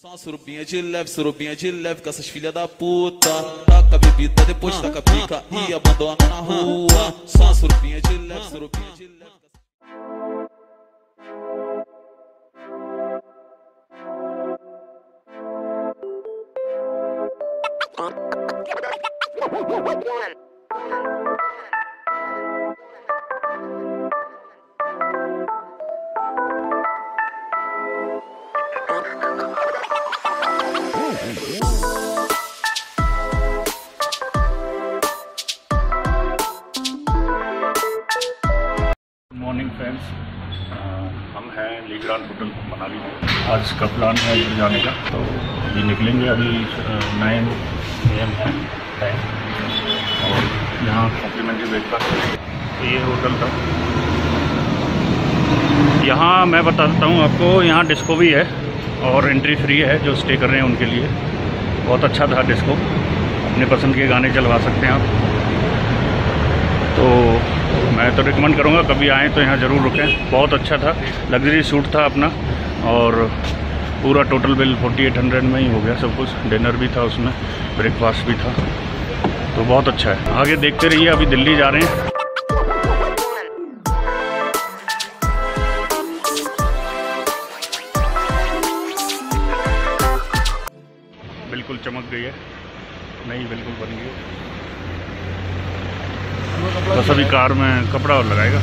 Só surubinha de leve, com essas filhas da puta. Taca a bebida, depois taca a pica e abandona na rua. Só surubinha de leve, surubinha de leve. Morning friends, हम हैं लीग्रांड hotel Manali में। आज का plan है इधर जाने का, तो अभी निकलेंगे। अभी 9 AM है टाइम, और यहाँ कॉम्प्लीमेंट्री ब्रेकफास्ट है। तो ये होटल था। यहाँ मैं बता देता हूँ आपको, यहाँ डिस्को भी है और एंट्री फ्री है। जो स्टे कर रहे हैं उनके लिए बहुत अच्छा था डिस्को। अपने पसंद के गाने चलवा सकते हैं आप। तो मैं तो रिकमेंड करूँगा, कभी आएँ तो यहाँ ज़रूर रुकें। बहुत अच्छा था, लग्जरी सूट था अपना, और पूरा टोटल बिल 4800 में ही हो गया सब कुछ। डिनर भी था उसमें, ब्रेकफास्ट भी था, तो बहुत अच्छा है। आगे देखते रहिए। अभी दिल्ली जा रहे हैं। बिल्कुल चमक गई है, नहीं बिल्कुल बन गई है। बस अभी कार में कपड़ा और लगाएगा।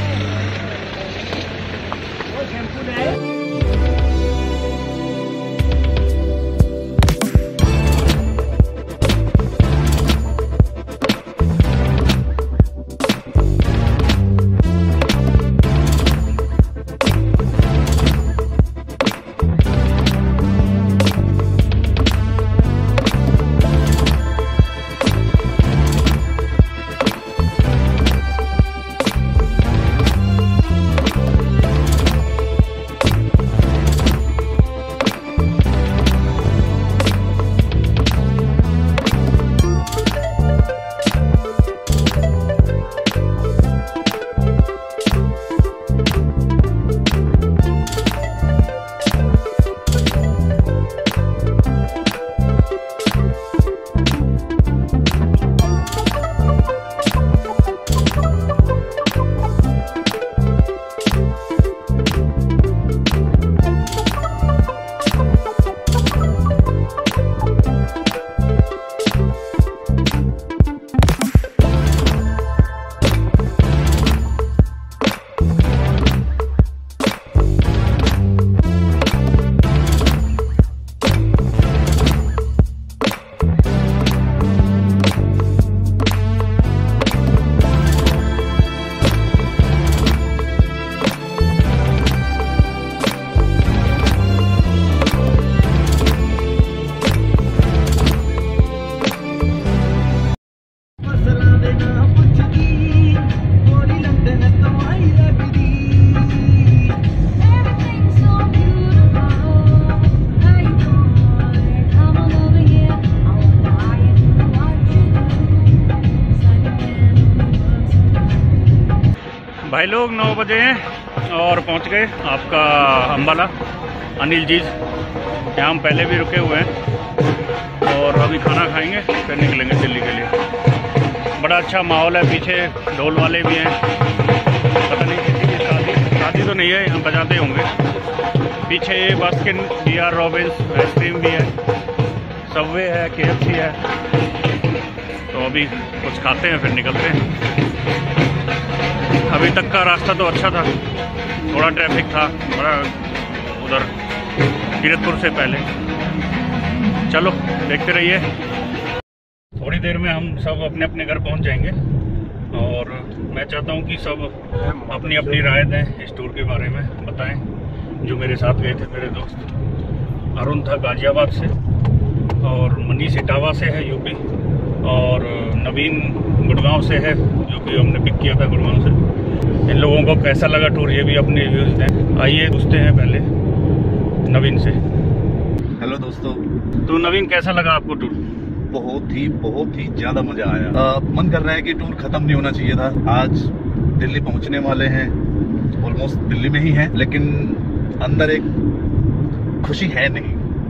भाई लोग 9 बजे हैं और पहुंच गए आपका अम्बाला अनिल जीज। यहाँ हम पहले भी रुके हुए हैं, और अभी खाना खाएंगे फिर निकलेंगे दिल्ली के लिए। बड़ा अच्छा माहौल है, पीछे ढोल वाले भी हैं। पता नहीं किसी की शादी तो नहीं है, हम बजाते होंगे। पीछे बास्किन BR रॉबिन्स आइसक्रीम भी है, सबवे है, KFC है। तो अभी कुछ खाते हैं फिर निकलते हैं। अभी तक का रास्ता तो अच्छा था, थोड़ा ट्रैफिक था बड़ा उधर कीरतपुर से पहले। चलो देखते रहिए। थोड़ी देर में हम सब अपने अपने घर पहुंच जाएंगे, और मैं चाहता हूं कि सब अपनी अपनी राय दें इस टूर के बारे में, बताएं। जो मेरे साथ गए थे मेरे दोस्त, अरुण था गाजियाबाद से, और मनीष इटावा से है यूपी, और नवीन गुड़गांव से है, जो कि हमने पिक किया था गुड़गांव से। इन लोगों को कैसा लगा टूर, ये भी अपने रिव्यूज़ दें। आइए पूछते हैं पहले नवीन से। हेलो दोस्तों। तो नवीन, कैसा लगा आपको टूर? बहुत ही ज़्यादा मज़ा आया। मन कर रहा है कि टूर ख़त्म नहीं होना चाहिए था। आज दिल्ली पहुंचने वाले हैं, ऑलमोस्ट दिल्ली में ही हैं, लेकिन अंदर एक खुशी है नहीं।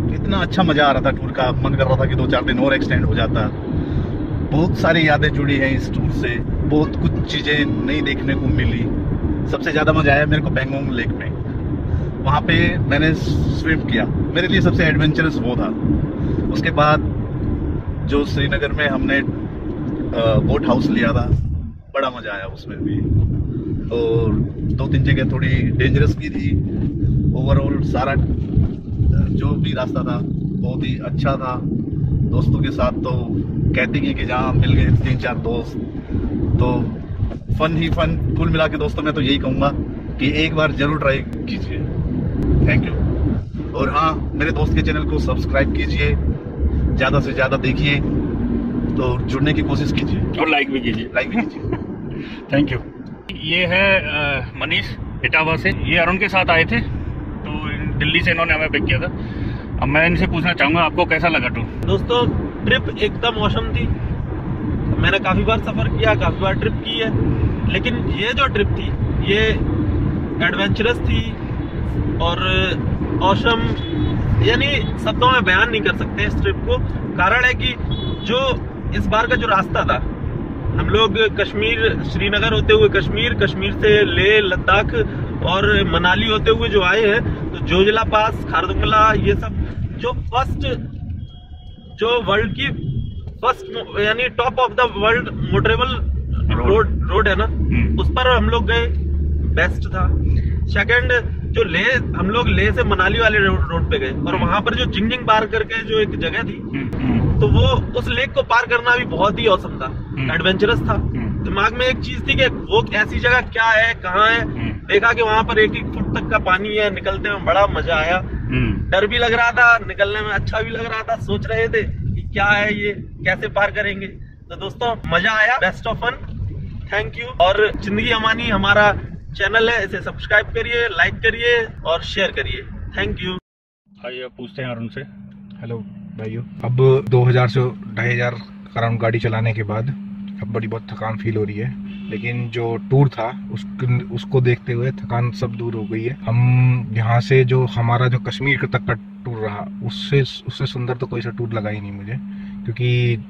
इतना अच्छा मजा आ रहा था टूर का, मन कर रहा था कि 2-4 दिन और एक्सटेंड हो जाता। बहुत सारी यादें जुड़ी हैं इस टूर से, बहुत कुछ चीजें नई देखने को मिली। सबसे ज्यादा मजा आया मेरे को पैंगोंग लेक में, वहाँ पे मैंने स्विम किया, मेरे लिए सबसे एडवेंचरस वो था। उसके बाद जो श्रीनगर में हमने बोट हाउस लिया था, बड़ा मजा आया उसमें भी। और 2-3 जगह थोड़ी डेंजरस भी थी। ओवरऑल सारा जो भी रास्ता था बहुत ही अच्छा था। दोस्तों के साथ तो कहते हैं कि जहाँ मिल गए 3-4 दोस्त तो फन ही फन। कुल मिला के दोस्तों मैं तो यही कहूँगा कि एक बार जरूर ट्राई कीजिए। Thank you. और हाँ, मेरे दोस्त के चैनल को सब्सक्राइब कीजिए, ज़्यादा से ज़्यादा देखिए, तो जुड़ने की कोशिश कीजिए और लाइक भी कीजिए। Thank you. ये है मनीष इटावा से, ये अरुण के साथ आए थे, तो दिल्ली से इन्होंने हमें पिक किया था। अब मैं इनसे पूछना चाहूँगा आपको कैसा लगा टूर? दोस्तों ट्रिप एकदम औसम थी। मैंने काफ़ी बार सफ़र किया, काफ़ी बार ट्रिप की है, लेकिन ये जो ट्रिप थी ये एडवेंचरस थी और औसम, यानी शब्दों में बयान नहीं कर सकते इस ट्रिप को। कारण है कि जो इस बार का जो रास्ता था, हम लोग कश्मीर, श्रीनगर होते हुए कश्मीर से लेह लद्दाख और मनाली होते हुए जो आए हैं, तो जोजिला पास, खारदुंगला, ये सब जो वर्ल्ड की फर्स्ट यानी top of the world motorable road है ना, उस पर हम लोग गए, बेस्ट था। सेकंड, जो हम लोग लेह से मनाली वाले रोड पे गए और वहां पर जो जिंगजिंग पार करके जो एक जगह थी, तो वो उस लेक को पार करना भी बहुत ही औसम था, एडवेंचरस था। दिमाग में एक चीज थी कि वो ऐसी जगह क्या है, कहाँ है। देखा कि वहां पर 1-1 फुट तक का पानी है, निकलते में बड़ा मजा आया। डर भी लग रहा था, निकलने में अच्छा भी लग रहा था। सोच रहे थे कि क्या है ये, कैसे पार करेंगे। तो दोस्तों मजा आया, best of fun. Thank you. और जिंदगी अमानी हमारा चैनल है, इसे सब्सक्राइब करिए, लाइक करिए और शेयर करिए। Thank you. आइए पूछते हैं अरुण से। हेलो भाइयों, अब 2000 से 2500 अराउंड गाड़ी चलाने के बाद अब बड़ी बहुत थकान फील हो रही है, लेकिन जो टूर था उसको देखते हुए थकान सब दूर हो गई है। हम यहाँ से जो हमारा जो कश्मीर तक का टूर रहा, उससे सुंदर तो कोई सा टूर लगा ही नहीं मुझे, क्योंकि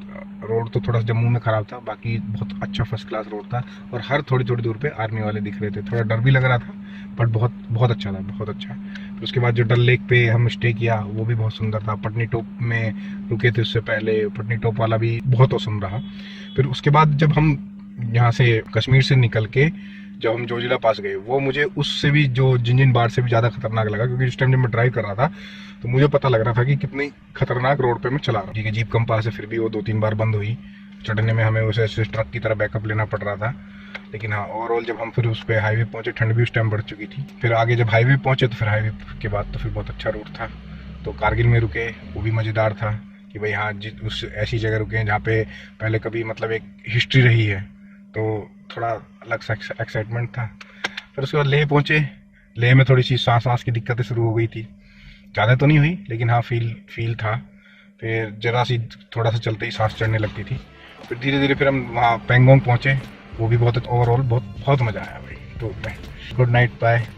रोड तो थोड़ा जम्मू में खराब था, बाकी बहुत अच्छा फर्स्ट क्लास रोड था और हर थोड़ी थोड़ी दूर पे आर्मी वाले दिख रहे थे। थोड़ा डर भी लग रहा था, बट बहुत अच्छा था, बहुत अच्छा। फिर उसके बाद जो डल लेक पे हम स्टे किया वो भी बहुत सुंदर था। पटनी टॉप में रुके थे उससे पहले, पटनी टॉप वाला भी बहुत औसम रहा। फिर उसके बाद जब हम यहाँ से कश्मीर से निकल के जब हम जोजिला पास गए, वो मुझे उससे भी जो जिंजिन बार से भी ज़्यादा खतरनाक लगा, क्योंकि उस टाइम जब मैं ड्राइव कर रहा था तो मुझे पता लग रहा था कि कितनी खतरनाक रोड पे मैं चला रहा हूँ। ठीक है, जीप कम पास है, फिर भी वो 2-3 बार बंद हुई। चढ़ने में हमें उसे ट्रक की तरह बैकअप लेना पड़ रहा था। लेकिन हाँ, ओवरऑल जब हम फिर उस पर हाईवे पहुँचे, ठंड भी उस टाइम बढ़ चुकी थी। फिर आगे जब हाईवे पहुँचे तो फिर हाईवे के बाद तो फिर बहुत अच्छा रूट था। तो कारगिल में रुके, वो भी मज़ेदार था कि भाई हाँ, उस ऐसी जगह रुके जहाँ पे पहले कभी मतलब एक हिस्ट्री रही है, तो थोड़ा अलग सा एक्साइटमेंट था। फिर उसके बाद लेह पहुँचे। लेह में थोड़ी सी सांस की दिक्कतें शुरू हो गई थी, ज़्यादा तो नहीं हुई लेकिन हाँ फील था। फिर जरा सी थोड़ा सा चलते ही सांस चढ़ने लगती थी। फिर धीरे धीरे फिर हम वहाँ पैंगोंग पहुँचे, वो भी बहुत ओवरऑल बहुत मज़ा आया भाई। तो गुड नाइट, बाय।